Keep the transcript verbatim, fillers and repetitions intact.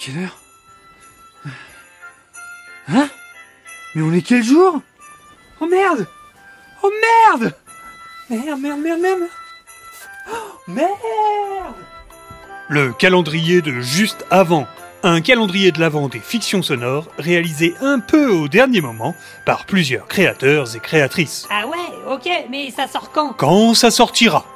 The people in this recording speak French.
Quelle heure? Hein? Mais on est quel jour? Oh merde! Oh merde! Merde, merde, merde, merde! Oh, merde! Le calendrier de juste avant. Un calendrier de l'Avent des fictions sonores réalisé un peu au dernier moment par plusieurs créateurs et créatrices. Ah ouais, ok, mais ça sort quand? Quand ça sortira?